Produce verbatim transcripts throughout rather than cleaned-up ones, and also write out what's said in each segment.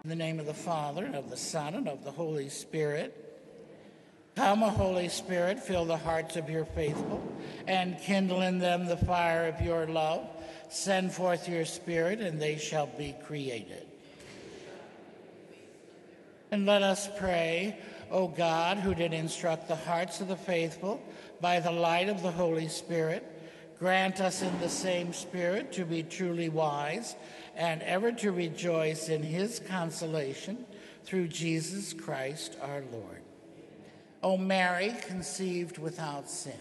In the name of the Father, and of the Son, and of the Holy Spirit. Come, O Holy Spirit, fill the hearts of your faithful, and kindle in them the fire of your love. Send forth your Spirit, and they shall be created. And let us pray, O God, who did instruct the hearts of the faithful by the light of the Holy Spirit, grant us in the same Spirit to be truly wise and ever to rejoice in his consolation through Jesus Christ our Lord. O Mary, conceived without sin.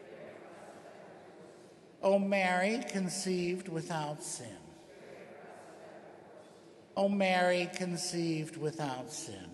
O Mary, conceived without sin. O Mary, conceived without sin.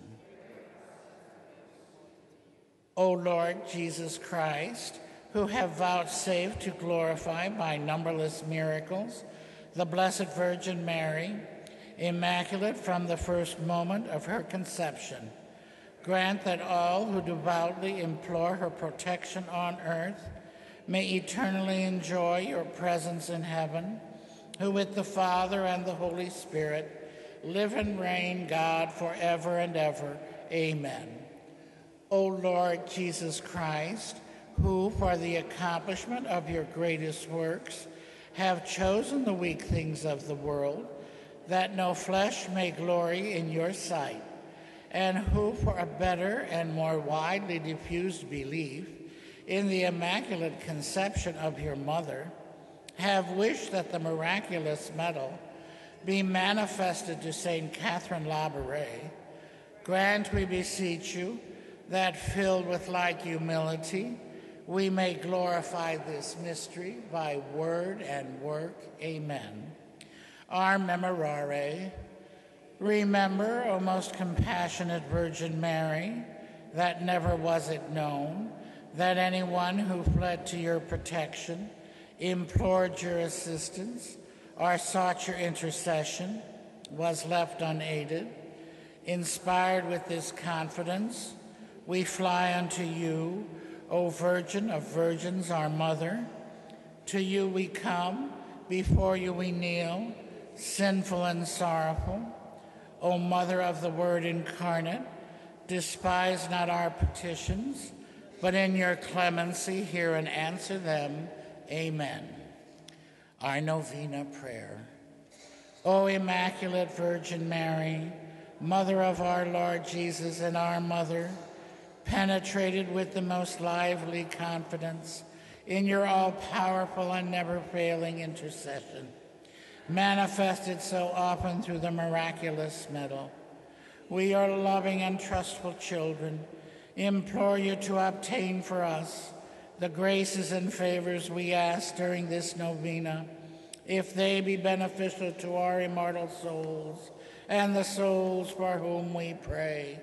O Lord Jesus Christ, who have vouchsafed to glorify by numberless miracles the Blessed Virgin Mary, immaculate from the first moment of her conception, grant that all who devoutly implore her protection on earth may eternally enjoy your presence in heaven, who with the Father and the Holy Spirit live and reign, God, forever and ever. Amen. O Lord Jesus Christ, who, for the accomplishment of your greatest works, have chosen the weak things of the world, that no flesh may glory in your sight, and who, for a better and more widely diffused belief in the Immaculate Conception of your mother, have wished that the miraculous medal be manifested to Saint Catherine Labouré, grant, we beseech you, that filled with like humility, we may glorify this mystery by word and work. Amen. Our Memorare. Remember, O most compassionate Virgin Mary, that never was it known that anyone who fled to your protection, implored your assistance, or sought your intercession was left unaided. Inspired with this confidence, we fly unto you, O Virgin of Virgins, our Mother. To you we come, before you we kneel, sinful and sorrowful. O Mother of the Word incarnate, despise not our petitions, but in your clemency hear and answer them. Amen. Our Novena Prayer. O Immaculate Virgin Mary, Mother of our Lord Jesus and our Mother, penetrated with the most lively confidence in your all-powerful and never-failing intercession, manifested so often through the miraculous medal, we, your loving and trustful children, implore you to obtain for us the graces and favors we ask during this novena, if they be beneficial to our immortal souls and the souls for whom we pray.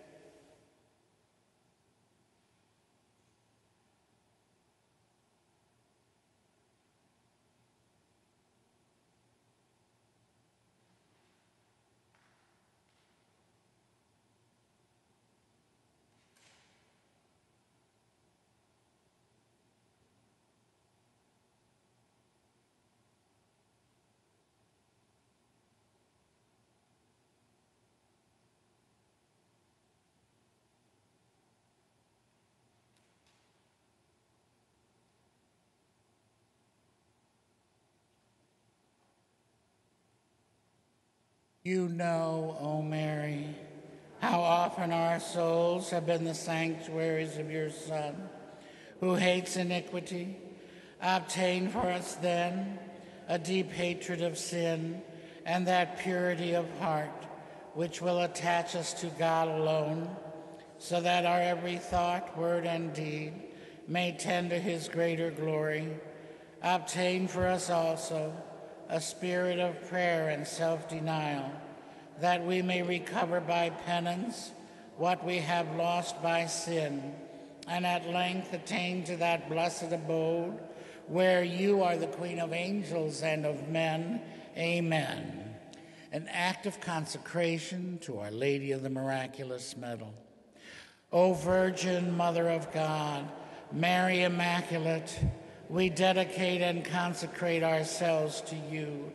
You know, O Mary, how often our souls have been the sanctuaries of your Son, who hates iniquity. Obtain for us, then, a deep hatred of sin and that purity of heart which will attach us to God alone, so that our every thought, word, and deed may tend to his greater glory. Obtain for us also a spirit of prayer and self-denial, that we may recover by penance what we have lost by sin, and at length attain to that blessed abode where you are the Queen of angels and of men. Amen. An act of consecration to Our Lady of the Miraculous Medal. O Virgin Mother of God, Mary Immaculate, we dedicate and consecrate ourselves to you,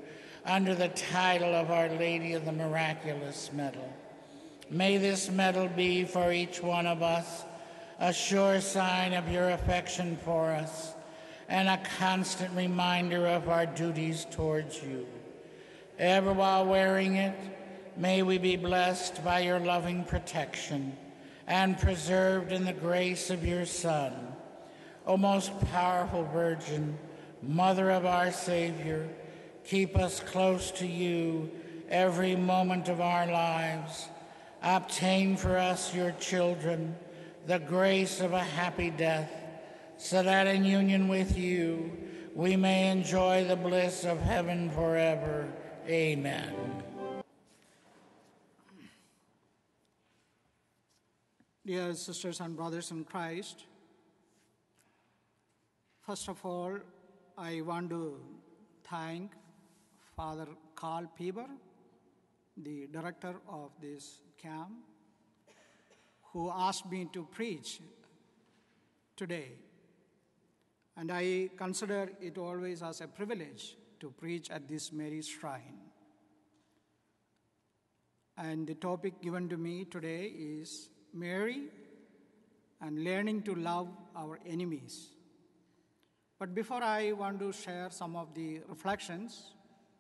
under the title of Our Lady of the Miraculous Medal. May this medal be for each one of us a sure sign of your affection for us and a constant reminder of our duties towards you. Ever while wearing it, may we be blessed by your loving protection and preserved in the grace of your Son. O most powerful Virgin, Mother of our Savior, keep us close to you every moment of our lives. Obtain for us, your children, the grace of a happy death, so that in union with you we may enjoy the bliss of heaven forever. Amen. Dear sisters and brothers in Christ, first of all, I want to thank Father Carl Pieber, the director of this camp, who asked me to preach today. And I consider it always as a privilege to preach at this Mary's Shrine. And the topic given to me today is Mary and learning to love our enemies. But before I want to share some of the reflections,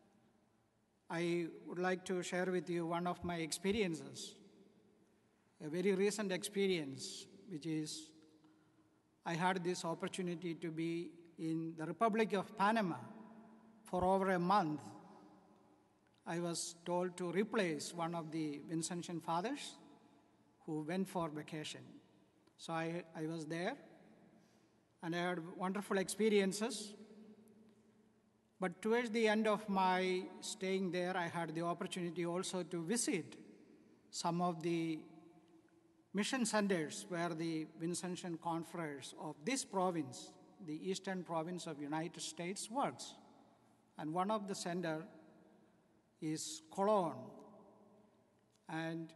I would like to share with you one of my experiences, a very recent experience, which is I had this opportunity to be in the Republic of Panama for over a month. I was told to replace one of the Vincentian fathers who went for vacation. So I, I was there, and I had wonderful experiences. But towards the end of my staying there, I had the opportunity also to visit some of the mission centers where the Vincentian Conference of this province, the Eastern Province of United States, works. And one of the center is Cologne. And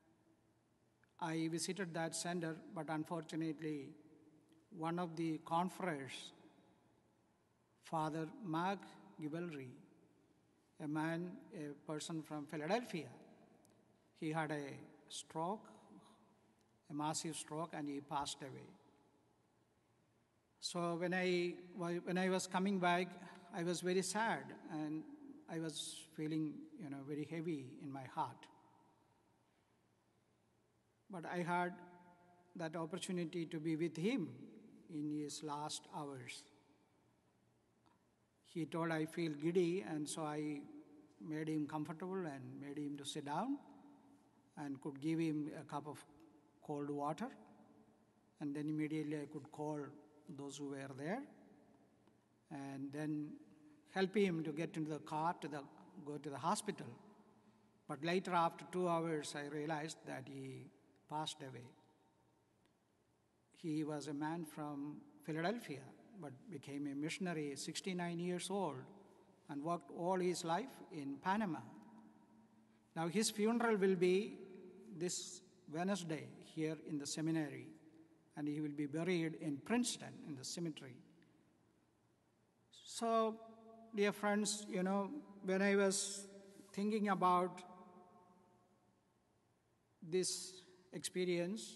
I visited that center, but unfortunately, one of the conferers, Father Mark Gibelry, a man, a person from Philadelphia, he had a stroke, a massive stroke, and he passed away. So when I, when I was coming back, I was very sad, and I was feeling, you know, very heavy in my heart. But I had that opportunity to be with him in his last hours. He told, I feel giddy, and so I made him comfortable and made him to sit down and could give him a cup of cold water. And then immediately I could call those who were there and then help him to get into the car to the, go to the hospital. But later, after two hours, I realized that he passed away. He was a man from Philadelphia, but became a missionary, sixty-nine years old, and worked all his life in Panama. Now his funeral will be this Wednesday here in the seminary, and he will be buried in Princeton in the cemetery. So, dear friends, you know, when I was thinking about this experience,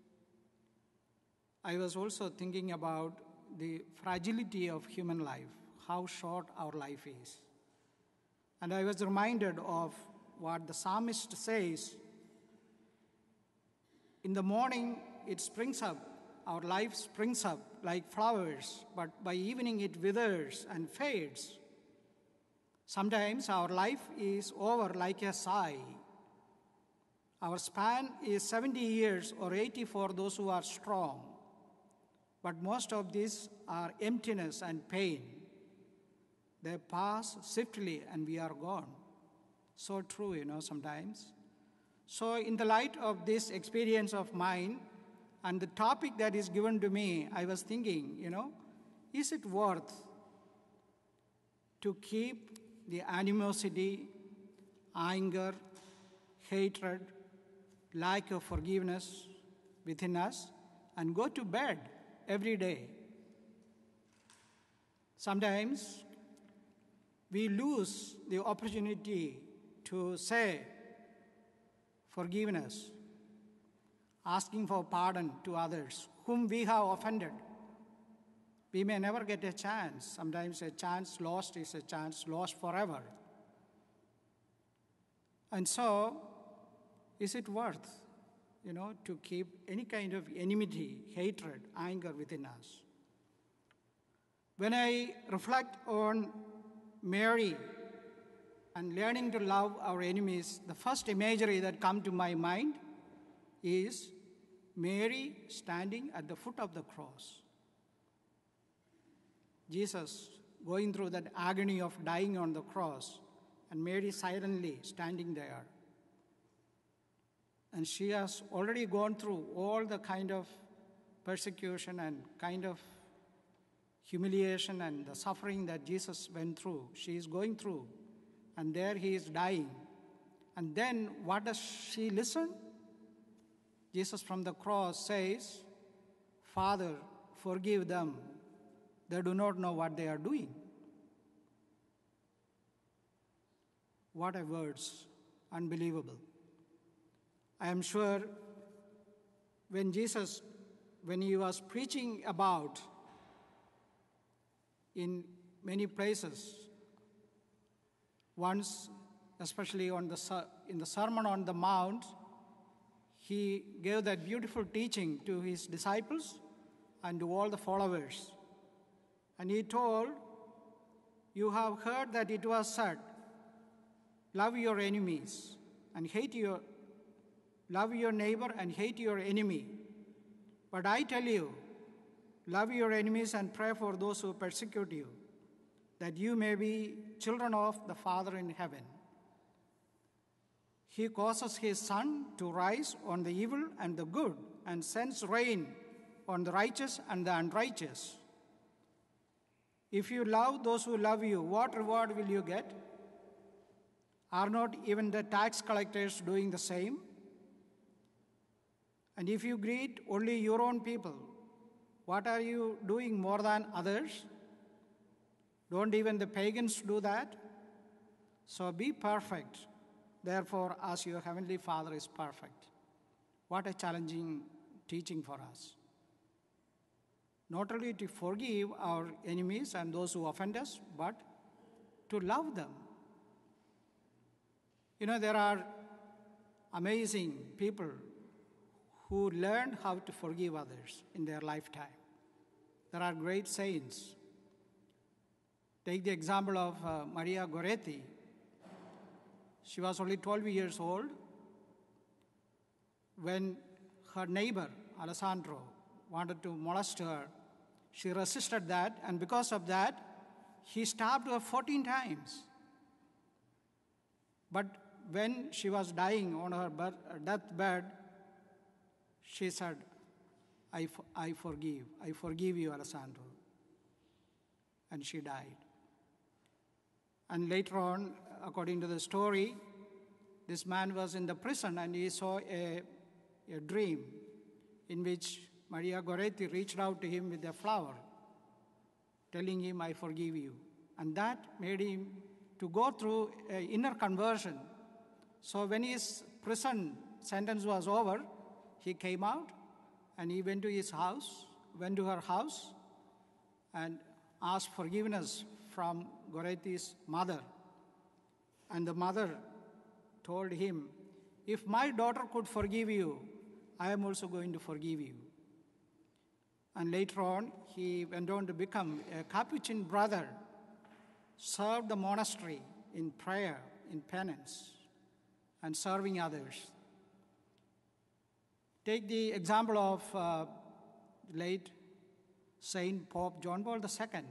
I was also thinking about the fragility of human life, how short our life is. And I was reminded of what the psalmist says, in the morning it springs up, our life springs up like flowers, but by evening it withers and fades. Sometimes our life is over like a sigh. Our span is seventy years or eighty for those who are strong. But most of these are emptiness and pain. They pass swiftly and we are gone. So true, you know, sometimes. So in the light of this experience of mine and the topic that is given to me, I was thinking, you know, is it worth to keep the animosity, anger, hatred, lack of forgiveness within us and go to bed every day? Sometimes we lose the opportunity to say forgiveness, asking for pardon to others whom we have offended. We may never get a chance. Sometimes a chance lost is a chance lost forever. And so, is it worth, you know, to keep any kind of enmity, hatred, anger within us? When I reflect on Mary and learning to love our enemies, the first imagery that comes to my mind is Mary standing at the foot of the cross. Jesus going through that agony of dying on the cross, and Mary silently standing there. And she has already gone through all the kind of persecution and kind of humiliation and the suffering that Jesus went through. She is going through, and there he is dying. And then what does she listen? Jesus from the cross says, "Father, forgive them. They do not know what they are doing." What a words, unbelievable. I am sure when Jesus, when he was preaching about in many places, once, especially on the, in the Sermon on the Mount, he gave that beautiful teaching to his disciples and to all the followers. And he told, "You have heard that it was said, love your enemies and hate your, love your neighbor and hate your enemy. But I tell you, love your enemies and pray for those who persecute you, that you may be children of the Father in heaven. He causes his sun to rise on the evil and the good, and sends rain on the righteous and the unrighteous. If you love those who love you, what reward will you get? Are not even the tax collectors doing the same? And if you greet only your own people, what are you doing more than others? Don't even the pagans do that? So be perfect, therefore, as your heavenly Father is perfect." What a challenging teaching for us. Not only to forgive our enemies and those who offend us, but to love them. You know, there are amazing people who learned how to forgive others in their lifetime. There are great saints. Take the example of uh, Maria Goretti. She was only twelve years old when her neighbor, Alessandro, wanted to molest her. She resisted that, and because of that, he stabbed her fourteen times. But when she was dying on her deathbed, she said, I, I forgive. I forgive you, Alessandro. And she died. And later on, according to the story, this man was in the prison and he saw a, a dream in which Maria Goretti reached out to him with a flower, telling him, I forgive you. And that made him to go through an inner conversion. So when his prison sentence was over, he came out and he went to his house, went to her house, and asked forgiveness from Goretti's mother. And the mother told him, if my daughter could forgive you, I am also going to forgive you. And later on, he went on to become a Capuchin brother, served the monastery in prayer, in penance, and serving others. Take the example of uh, late Saint Pope John Paul the Second,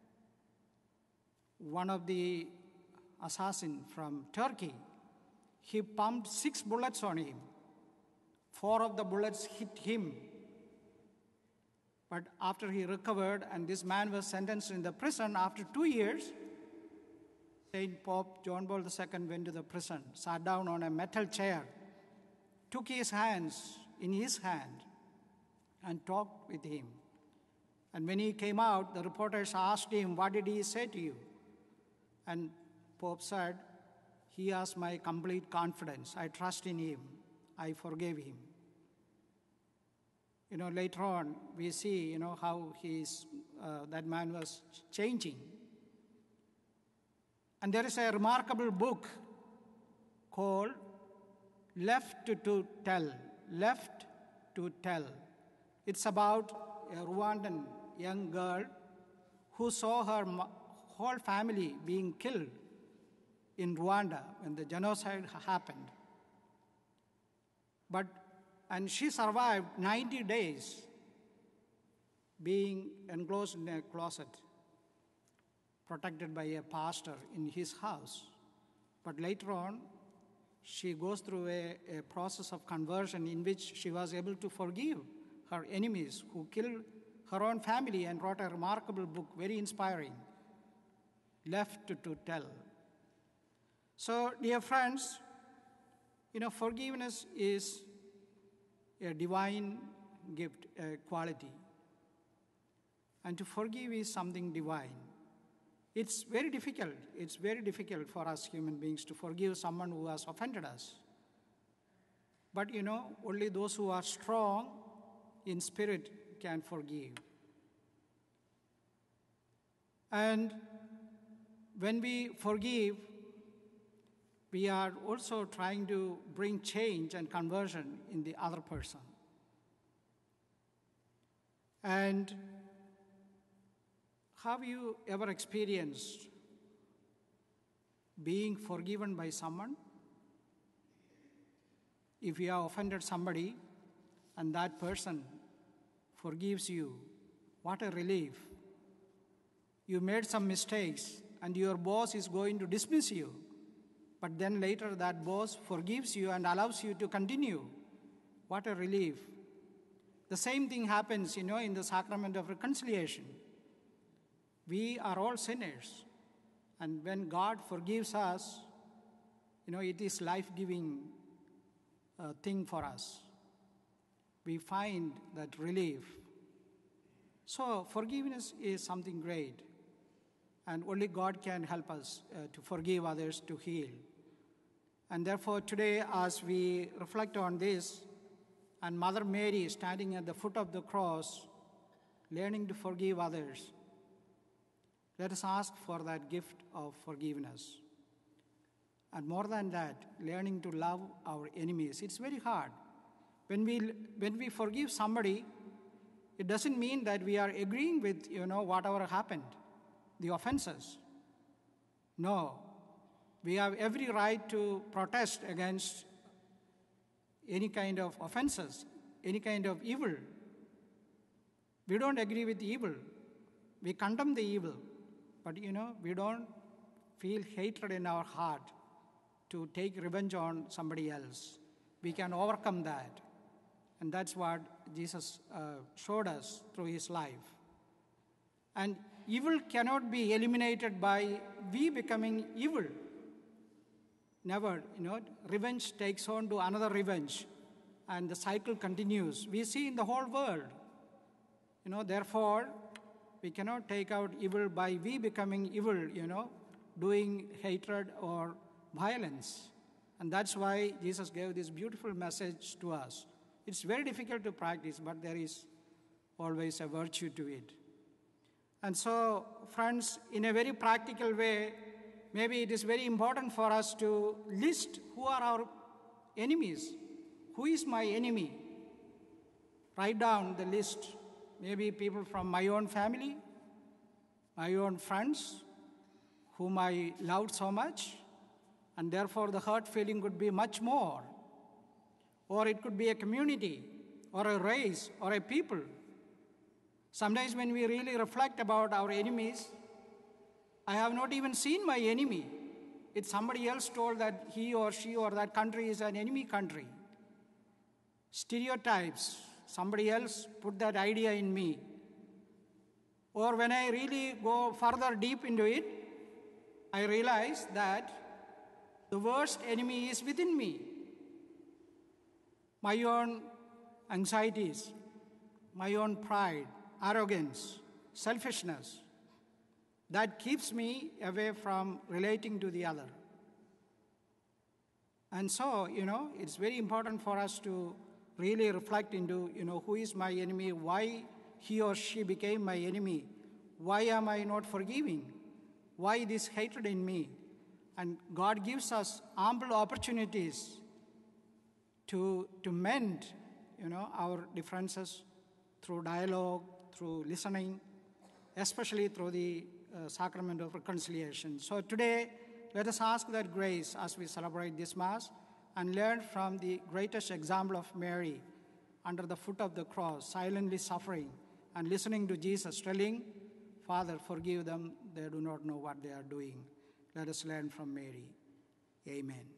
one of the assassins from Turkey. He pumped six bullets on him. Four of the bullets hit him. But after he recovered and this man was sentenced in the prison, after two years, Saint Pope John Paul the Second went to the prison, sat down on a metal chair, took his hands in his hand, and talked with him. And when he came out, the reporters asked him, what did he say to you? And Pope said, he has my complete confidence. I trust in him. I forgave him. You know, later on, we see, you know, how he's, uh, that man was changing. And there is a remarkable book called Left to Tell. Left to Tell. It's about a Rwandan young girl who saw her whole family being killed in Rwanda when the genocide happened. But, and she survived ninety days being enclosed in a closet, protected by a pastor in his house. But later on, she goes through a, a process of conversion in which she was able to forgive her enemies who killed her own family and wrote a remarkable book, very inspiring, Left to Tell. So, dear friends, you know, forgiveness is a divine gift, a quality. And to forgive is something divine. It's very difficult. It's very difficult for us human beings to forgive someone who has offended us. But, you know, only those who are strong in spirit can forgive. And when we forgive, we are also trying to bring change and conversion in the other person. And have you ever experienced being forgiven by someone? If you have offended somebody and that person forgives you, what a relief. You made some mistakes and your boss is going to dismiss you. But then later that boss forgives you and allows you to continue. What a relief. The same thing happens, you know, in the sacrament of reconciliation. We are all sinners. And when God forgives us, you know, it is life-giving uh, thing for us. We find that relief. So forgiveness is something great. And only God can help us uh, to forgive others, to heal. And therefore, today, as we reflect on this, and Mother Mary standing at the foot of the cross, learning to forgive others, let us ask for that gift of forgiveness. And more than that, learning to love our enemies. It's very hard. When we, when we forgive somebody, it doesn't mean that we are agreeing with, you know, whatever happened, the offenses. No. We have every right to protest against any kind of offenses, any kind of evil. We don't agree with evil. We condemn the evil. But, you know, we don't feel hatred in our heart to take revenge on somebody else. We can overcome that. And that's what Jesus uh, showed us through his life. And evil cannot be eliminated by we becoming evil. Never, you know, revenge takes on to another revenge, and the cycle continues. We see in the whole world. You know, therefore, we cannot take out evil by we becoming evil, you know, doing hatred or violence. And that's why Jesus gave this beautiful message to us. It's very difficult to practice, but there is always a virtue to it. And so, friends, in a very practical way, maybe it is very important for us to list who are our enemies. Who is my enemy? Write down the list. Maybe people from my own family, my own friends, whom I loved so much, and therefore the hurt feeling could be much more. Or it could be a community, or a race, or a people. Sometimes when we really reflect about our enemies, I have not even seen my enemy. It's somebody else told that he or she or that country is an enemy country. Stereotypes. Somebody else put that idea in me. Or when I really go further deep into it, I realize that the worst enemy is within me. My own anxieties, my own pride, arrogance, selfishness. that keeps me away from relating to the other. And so, you know, it's very important for us to really reflect into, you know, who is my enemy, why he or she became my enemy, why am I not forgiving, why this hatred in me? And God gives us ample opportunities to, to mend, you know, our differences through dialogue, through listening, especially through the uh, sacrament of reconciliation. So today, let us ask that grace as we celebrate this Mass and learn from the greatest example of Mary under the foot of the cross, silently suffering and listening to Jesus telling, Father, forgive them, they do not know what they are doing. Let us learn from Mary. Amen.